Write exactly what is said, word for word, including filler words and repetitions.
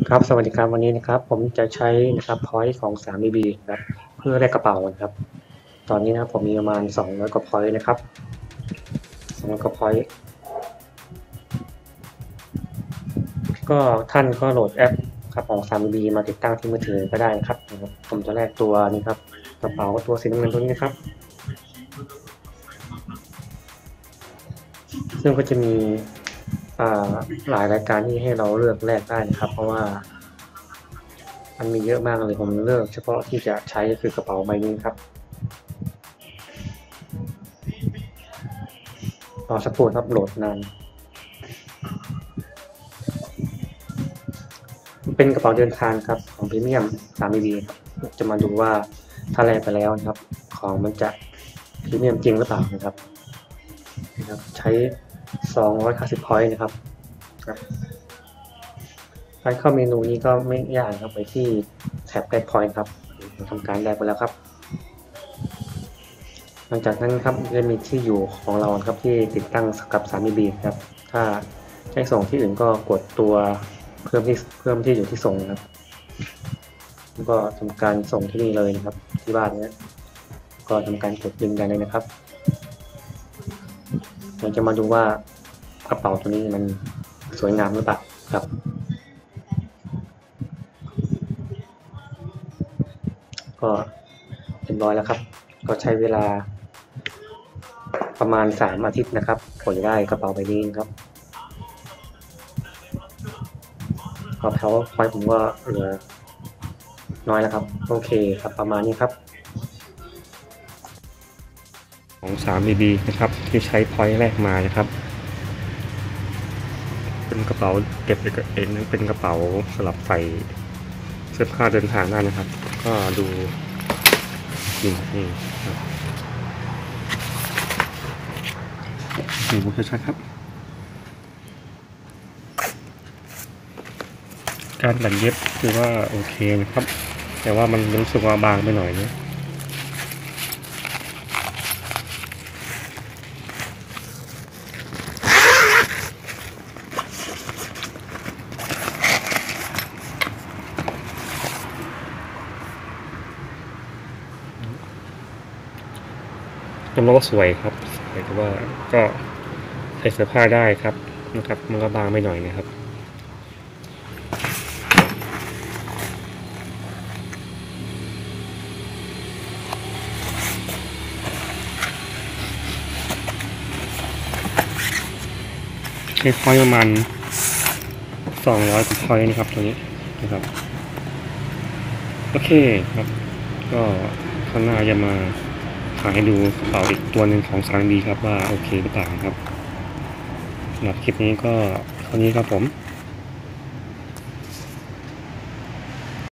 ครับสวัสดีครับวันนี้นะครับผมจะใช้นะครับพอยต์ของ ทรี บี บี นะครับเพื่อแลกกระเป๋านะครับตอนนี้นะครับผมมีประมาณสองร้อยกว่าพอยต์นะครับสองร้อยกว่าพอยต์ก็ท่านก็โหลดแอปครับของ ทรี บี บี มาติดตั้งที่มือถือก็ได้ครับผมจะแลกตัวนี้ครับกระเป๋าตัวสีน้ำเงินตัวนี้นะครับซึ่งก็จะมีหลายรายการที่ให้เราเลือกแลกได้นะครับเพราะว่ามันมีเยอะมากเลยผมเลือกเฉพาะที่จะใช้คือกระเป๋าใบนี้ครับรอสักครู่ครับโหลดนานเป็นกระเป๋าเดินทางครับของพรีเมียม ทรี บี บี จะมาดูว่าถ้าแลกไปแล้วนะครับของมันจะพรีเมียมจริงหรือเปล่านะครับนะครับใช้สองร้อยห้าสิบพอยต์นะครับการเข้าเมนูนี้ก็ไม่ยากครับไปที่แท็บแลกพอยต์ครับทำการแลกไปแล้วครับหลังจากนั้นครับจะมีที่อยู่ของเราครับที่ติดตั้งกับ ทรี บี บี ครับถ้าใช้ส่งที่อื่นก็กดตัวเพิ่มที่เพิ่มที่อยู่ที่ส่งนะครับแล้วก็ทำการส่งที่นี่เลยนะครับที่บ้านเนี้ยก็ทำการกดยืนยันเลยนะครับเราจะมาดูว่ากระเป๋าตัวนี้มันสวยงามหรือเปล่าครับก็เรียบร้อยแล้วครับก็ใช้เวลาประมาณสามอาทิตย์นะครับกว่าจะได้กระเป๋าใบนี้ครับพอแพ้วพอยผมก็เหลือน้อยแล้วครับโอเคครับประมาณนี้ครับของ ทรี บี บี นะครับที่ใช้พอยต์แรกมานะครับเป็นกระเป๋าเก็บเองเป็นกระเป๋าสำหรับใส่เสื้อผ้าเดินทางได้นะครับก็ดูนี่นี่ครับนี่ผมจะใช้ครับการตัดเย็บคือว่าโอเคนะครับแต่ว่ามันรู้สึกว่าบางไปหน่อยนะแล้วก็สวยครับสวยแต่ว่าก็ใส่เสื้อผ้าได้ครับนะครับมันก็บางไปหน่อยนะครับใช้พอยต์ประมาณสองร้อยกว่าพอยต์นะครับตัวนี้นะครับโอเคครับก็ข้างหน้าจะมาถ่ายให้ดูกระเป๋าอีกตัวหนึ่งของ ทรี บี บี ครับว่าโอเคหรือเปล่าครับสำหรับคลิปนี้ก็เท่านี้ครับผม